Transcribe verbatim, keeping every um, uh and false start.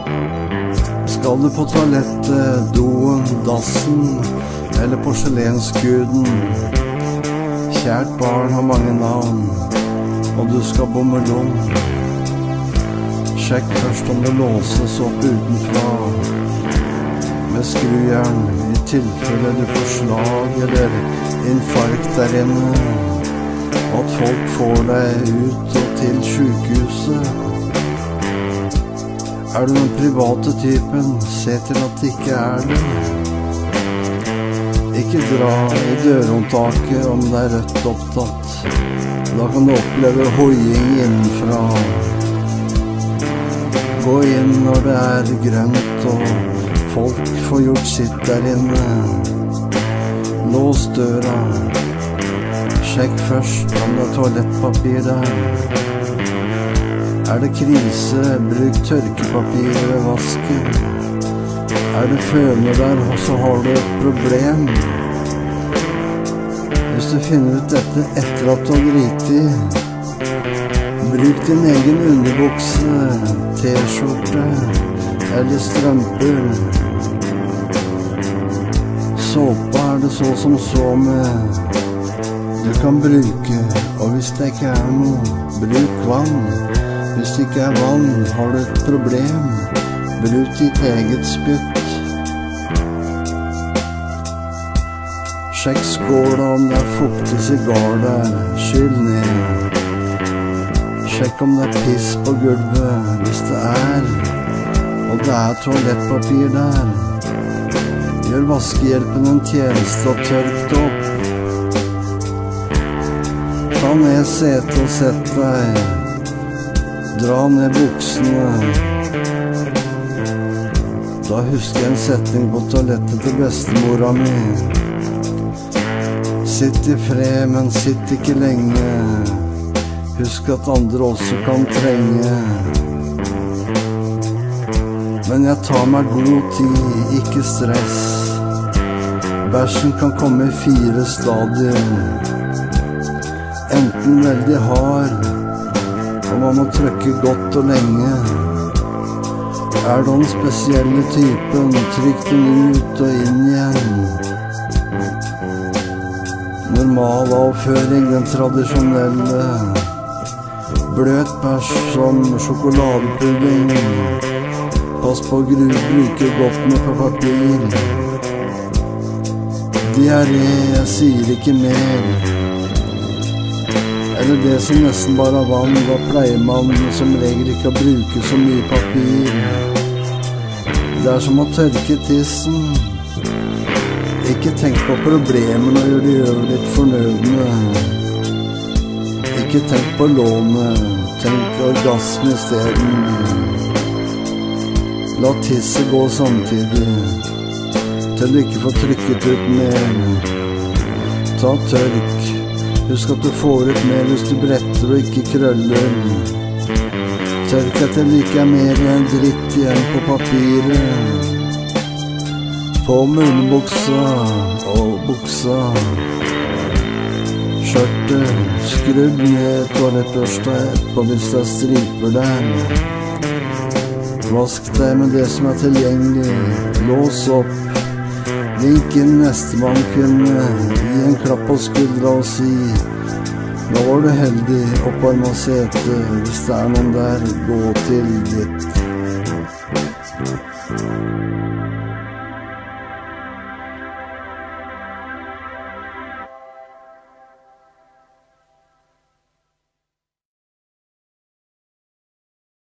Skal du på toalettet, doen, dassen eller porselensguden? Kjært barn har mange navn, og du skal bomme lom. Sjekk først om det låses opp utenfra med skrujern, i tilfelle du får slag eller infarkt der inne, og at folk får deg ut og til sykehuset. Er du den private typen, se til at det ikke er det. Ikke dra i dørhåndtaket om det er rødt opptatt. Da kan du oppleve hoiing innenfra. Gå inn når det er grønt og folk får gjort sitt der inne. Lås døra. Sjekk først om det er toalettpapir der. Er det krise, bruk tørkepapir ved vasken. Er det føner der, og så har du et problem. Hvis du finner ut dette etter at du har driti, bruk din egen underbukse, t-skjorte eller strømper. Såpa er det så som så med. Du kan bruke, og hvis det ikke er noe, bruk vann. Hvis det ikke er vann, har du et problem. Bruk ditt eget spytt. Sjekk skåla om det er fuktig sigar der. Skyll ned. Sjekk om det er piss på gulvet, hvis det er. Og det er toalettpapir der. Gjør vaskehjelpen en tjeneste og tørk det opp. Ta ned setet og sett deg. Dra ned buksene. Da husker jeg en setning på toalettet til bestemora mi. Sitt i fred, men sitt ikke lenge. Husk at andre også kan trenge. Men jeg tar meg god tid, ikke stress. Bæsjen kan komme i fire stadier. Enten veldig hard, og man må trykke godt og lenge. Er du den spesielle typen, trykk den ut og inn igjen. Normal avføring, den tradisjonelle. Bløt bæsj som sjokoladepudding. Pass på å bruke godt med papir. Diaré, jeg sier ikke mer. Eller det som nesten bare er vann, da pleier man som regel ikke å bruke så mye papir. Det er som å tørke tissen. Ikke tenk på problemene og gjør de øvrigt fornødne. Ikke tenk på lånet, tenk orgasme i stedet. La tisset gå samtidig, til du ikke får trykket ut mer. Ta tørk. Husk at du får ut mer hvis du bretter og ikke krøller. Tørk at det like er mer enn dritt igjen på papiret. På munnbuksa og buksa. Skjørtet, skrubb ned toalettbørsta etterpå hvis det er striper der. Vask deg med det som er tilgjengelig. Lås opp. Vink inn nestemann kunne gi en klapp på skuldra og si: nå var du heldig, opparma setet, hvis det er noen der, gå til ditt.